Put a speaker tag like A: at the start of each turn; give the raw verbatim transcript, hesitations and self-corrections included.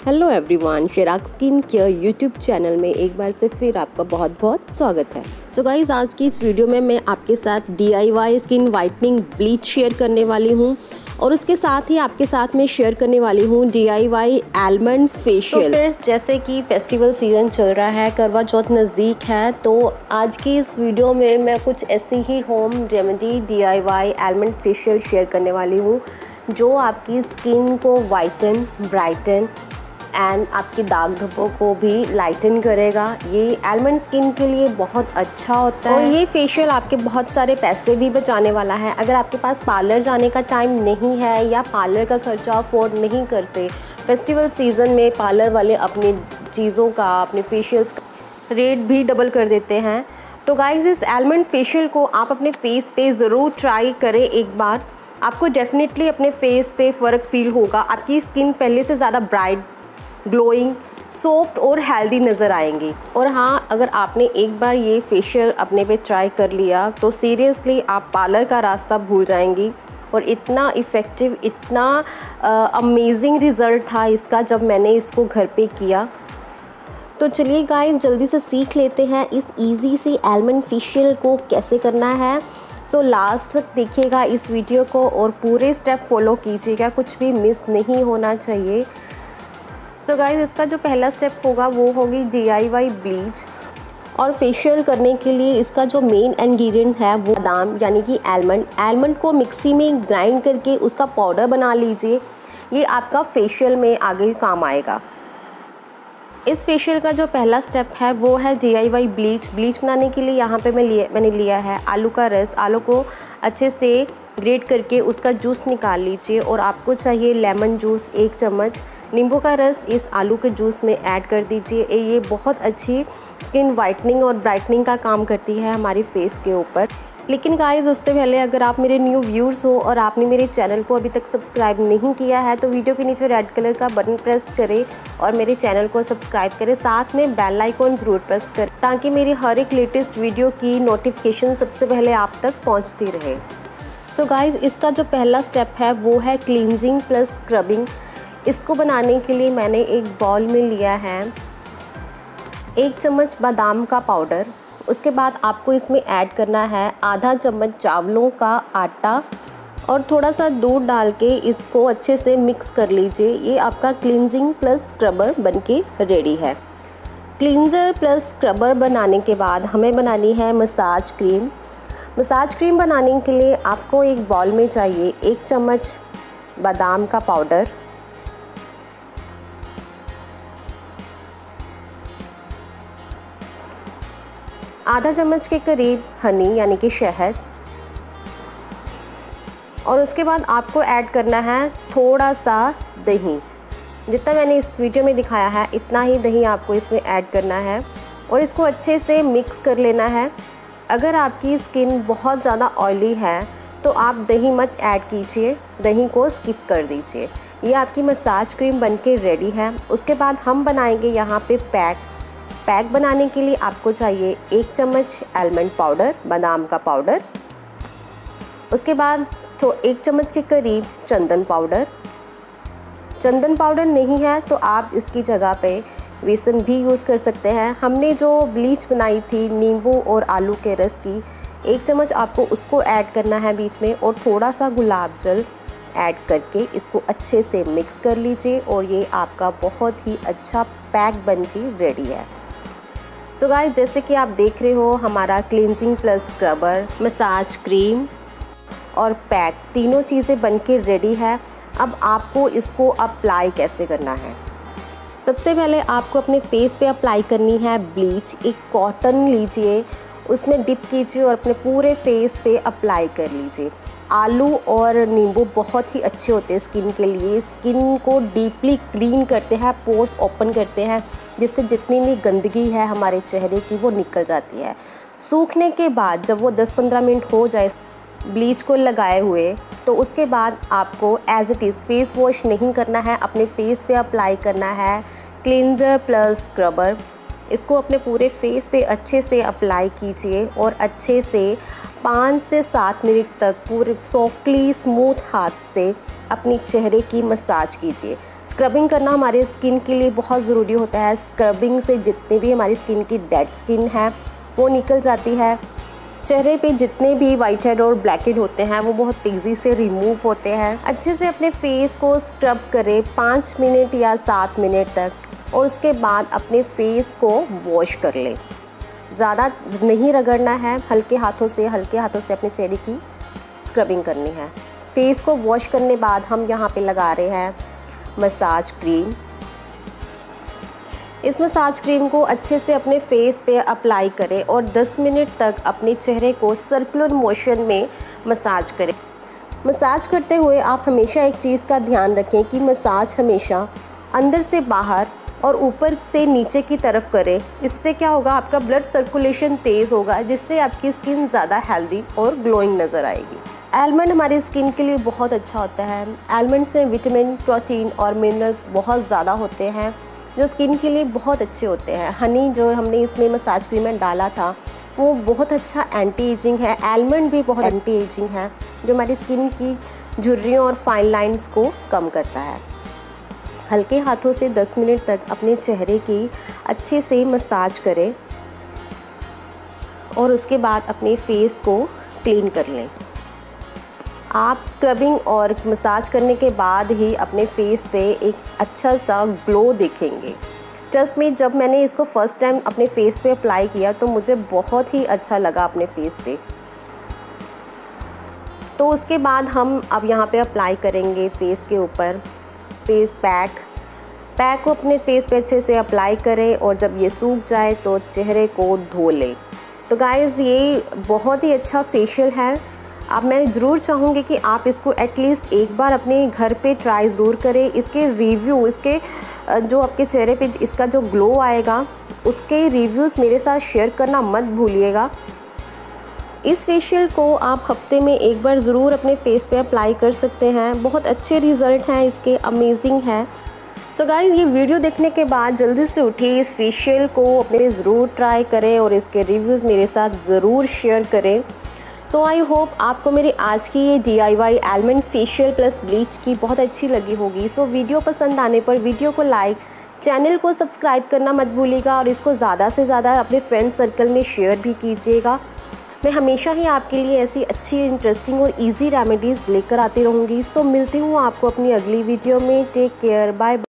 A: Hello everyone, Chirag skin care YouTube channel में एक बार से फिर आपका बहुत बहुत स्वागत है। सो so गाइज, आज की इस वीडियो में मैं आपके साथ D I Y skin whitening bleach share करने वाली हूँ और उसके साथ ही आपके साथ में शेयर करने वाली हूँ D I Y almond facial. तो फ्रेंड्स, जैसे कि फेस्टिवल सीज़न चल रहा है, करवा चौथ नज़दीक है, तो आज की इस वीडियो में मैं कुछ ऐसी ही home remedy D I Y almond facial share करने वाली हूँ जो आपकी स्किन को वाइटन, ब्राइटन एंड आपकी दाग धब्बों को भी लाइटन करेगा। ये आलमंड स्किन के लिए बहुत अच्छा होता है और ये फेशियल आपके बहुत सारे पैसे भी बचाने वाला है। अगर आपके पास पार्लर जाने का टाइम नहीं है या पार्लर का खर्चा अफोर्ड नहीं करते, फेस्टिवल सीज़न में पार्लर वाले अपनी चीज़ों का, अपने फेशियल्स का रेट भी डबल कर देते हैं। तो गाइस, इस आलमंड फेशियल को आप अपने फेस पे ज़रूर ट्राई करें एक बार। आपको डेफिनेटली अपने फेस पे फ़र्क फील होगा। आपकी स्किन पहले से ज़्यादा ब्राइट, ग्लोइंग, सॉफ्ट और हेल्दी नज़र आएंगी। और हाँ, अगर आपने एक बार ये फेशियल अपने पे ट्राई कर लिया तो सीरियसली आप पार्लर का रास्ता भूल जाएंगी। और इतना इफ़ेक्टिव, इतना अमेजिंग रिज़ल्ट था इसका जब मैंने इसको घर पे किया। तो चलिए गाइस, जल्दी से सीख लेते हैं इस इजी सी आलमंड फेशियल को कैसे करना है। सो लास्ट तक देखिएगा इस वीडियो को और पूरे स्टेप फॉलो कीजिएगा, कुछ भी मिस नहीं होना चाहिए। सो so गाइस, इसका जो पहला स्टेप होगा वो होगी डी आई वाई ब्लीच। और फेशियल करने के लिए इसका जो मेन इंग्रेडिएंट्स है वो बादाम यानी कि आलमंड आलमंड को मिक्सी में ग्राइंड करके उसका पाउडर बना लीजिए। ये आपका फेशियल में आगे काम आएगा। इस फेशियल का जो पहला स्टेप है वो है D I Y bleach. Bleach बनाने के लिए यहाँ पे मैं लिए मैंने लिया है आलू का रस। आलू को अच्छे से ग्रेट करके उसका जूस निकाल लीजिए और आपको चाहिए लेमन जूस एक चम्मच। नींबू का रस इस आलू के जूस में ऐड कर दीजिए। ये बहुत अच्छी स्किन वाइटनिंग और ब्राइटनिंग का काम करती है हमारी फेस के ऊपर। लेकिन गाइस, उससे पहले अगर आप मेरे न्यू व्यूअर्स हो और आपने मेरे चैनल को अभी तक सब्सक्राइब नहीं किया है तो वीडियो के नीचे रेड कलर का बटन प्रेस करें और मेरे चैनल को सब्सक्राइब करें। साथ में बेल आइकॉन ज़रूर प्रेस करें ताकि मेरी हर एक लेटेस्ट वीडियो की नोटिफिकेशन सबसे पहले आप तक पहुँचती रहे। सो गाइस, इसका जो पहला स्टेप है वो है क्लींजिंग प्लस स्क्रबिंग। इसको बनाने के लिए मैंने एक बाउल में लिया है एक चम्मच बादाम का पाउडर। उसके बाद आपको इसमें ऐड करना है आधा चम्मच चावलों का आटा और थोड़ा सा दूध डाल के इसको अच्छे से मिक्स कर लीजिए। ये आपका क्लींजिंग प्लस स्क्रबर बनके रेडी है। क्लींजर प्लस स्क्रबर बनाने के बाद हमें बनानी है मसाज क्रीम। मसाज क्रीम बनाने के लिए आपको एक बाउल में चाहिए एक चम्मच बादाम का पाउडर, आधा चम्मच के करीब हनी यानी कि शहद, और उसके बाद आपको ऐड करना है थोड़ा सा दही। जितना मैंने इस वीडियो में दिखाया है इतना ही दही आपको इसमें ऐड करना है और इसको अच्छे से मिक्स कर लेना है। अगर आपकी स्किन बहुत ज़्यादा ऑयली है तो आप दही मत ऐड कीजिए, दही को स्किप कर दीजिए। ये आपकी मसाज क्रीम बनके रेडी है। उसके बाद हम बनाएंगे यहाँ पे पैक। पैक बनाने के लिए आपको चाहिए एक चम्मच आलमंड पाउडर, बादाम का पाउडर, उसके बाद तो एक चम्मच के करीब चंदन पाउडर। चंदन पाउडर नहीं है तो आप इसकी जगह पे बेसन भी यूज़ कर सकते हैं। हमने जो ब्लीच बनाई थी नींबू और आलू के रस की, एक चम्मच आपको उसको ऐड करना है बीच में और थोड़ा सा गुलाब जल ऐड करके इसको अच्छे से मिक्स कर लीजिए और ये आपका बहुत ही अच्छा पैक बन के रेडी है। सो गाइस, जैसे कि आप देख रहे हो हमारा cleansing plus scrubber, massage cream और पैक तीनों चीज़ें बनके रेडी है। अब आपको इसको अप्लाई कैसे करना है। सबसे पहले आपको अपने फेस पे अप्लाई करनी है ब्लीच। एक कॉटन लीजिए, उसमें डिप कीजिए और अपने पूरे फेस पे अप्लाई कर लीजिए। आलू और नींबू बहुत ही अच्छे होते हैं स्किन के लिए। स्किन को डीपली क्लीन करते हैं, पोर्स ओपन करते हैं, जिससे जितनी भी गंदगी है हमारे चेहरे की वो निकल जाती है। सूखने के बाद जब वो दस पंद्रह मिनट हो जाए ब्लीच को लगाए हुए, तो उसके बाद आपको as it is face wash नहीं करना है, अपने फेस पे अप्लाई करना है क्लींजर प्लस स्क्रबर। इसको अपने पूरे फेस पे अच्छे से अप्लाई कीजिए और अच्छे से पाँच से सात मिनट तक पूरे सॉफ्टली स्मूथ हाथ से अपनी चेहरे की मसाज कीजिए। स्क्रबिंग करना हमारे स्किन के लिए बहुत ज़रूरी होता है। स्क्रबिंग से जितने भी हमारी स्किन की डेड स्किन है वो निकल जाती है। चेहरे पे जितने भी वाइट हेड और ब्लैक हेड होते हैं वो बहुत तेज़ी से रिमूव होते हैं। अच्छे से अपने फेस को स्क्रब करें पाँच मिनट या सात मिनट तक, और उसके बाद अपने फेस को वॉश कर लें। ज़्यादा नहीं रगड़ना है, हल्के हाथों से हल्के हाथों से अपने चेहरे की स्क्रबिंग करनी है। फेस को वॉश करने बाद हम यहाँ पे लगा रहे हैं मसाज क्रीम। इस मसाज क्रीम को अच्छे से अपने फेस पे अप्लाई करें और दस मिनट तक अपने चेहरे को सर्कुलर मोशन में मसाज करें। मसाज करते हुए आप हमेशा एक चीज़ का ध्यान रखें कि मसाज हमेशा अंदर से बाहर और ऊपर से नीचे की तरफ करें। इससे क्या होगा, आपका ब्लड सर्कुलेशन तेज़ होगा, जिससे आपकी स्किन ज़्यादा हेल्दी और ग्लोइंग नज़र आएगी। आलमंड हमारी स्किन के लिए बहुत अच्छा होता है। आलमंड्स में विटामिन, प्रोटीन और मिनरल्स बहुत ज़्यादा होते हैं जो स्किन के लिए बहुत अच्छे होते हैं। हनी जो हमने इसमें मसाज क्रीम में डाला था वो बहुत अच्छा एंटी एजिंग है। आलमंड भी बहुत एंटी एजिंग है जो हमारी स्किन की झुर्रियों और फाइन लाइंस को कम करता है। हल्के हाथों से दस मिनट तक अपने चेहरे की अच्छे से मसाज करें और उसके बाद अपने फेस को क्लीन कर लें। आप स्क्रबिंग और मसाज करने के बाद ही अपने फेस पे एक अच्छा सा ग्लो देखेंगे। ट्रस्ट मी, जब मैंने इसको फ़र्स्ट टाइम अपने फेस पे अप्लाई किया तो मुझे बहुत ही अच्छा लगा अपने फेस पे। तो उसके बाद हम अब यहाँ पे अप्लाई करेंगे फेस के ऊपर फेस पैक। पैक को अपने फेस पे अच्छे से अप्लाई करें और जब ये सूख जाए तो चेहरे को धो लें। तो गाइज़, ये बहुत ही अच्छा फेशियल है। अब मैं ज़रूर चाहूँगी कि आप इसको एटलीस्ट एक बार अपने घर पे ट्राई ज़रूर करें। इसके रिव्यू, इसके जो आपके चेहरे पे इसका जो ग्लो आएगा उसके रिव्यूज़ मेरे साथ शेयर करना मत भूलिएगा। इस फेशियल को आप हफ्ते में एक बार ज़रूर अपने फेस पे अप्लाई कर सकते हैं। बहुत अच्छे रिज़ल्ट हैं इसके, अमेजिंग है। सो गाइज़, ये वीडियो देखने के बाद जल्दी से उठिए, इस फेशियल को अपने ज़रूर ट्राई करें और इसके रिव्यूज़ मेरे साथ ज़रूर शेयर करें। सो आई होप आपको मेरी आज की ये D I Y almond facial plus bleach की बहुत अच्छी लगी होगी। सो so, वीडियो पसंद आने पर वीडियो को लाइक, चैनल को सब्सक्राइब करना मत भूलिएगा और इसको ज़्यादा से ज़्यादा अपने फ्रेंड सर्कल में शेयर भी कीजिएगा। मैं हमेशा ही आपके लिए ऐसी अच्छी, इंटरेस्टिंग और इजी रेमेडीज़ लेकर आती रहूँगी। सो so, मिलती हूँ आपको अपनी अगली वीडियो में। Take care, bye.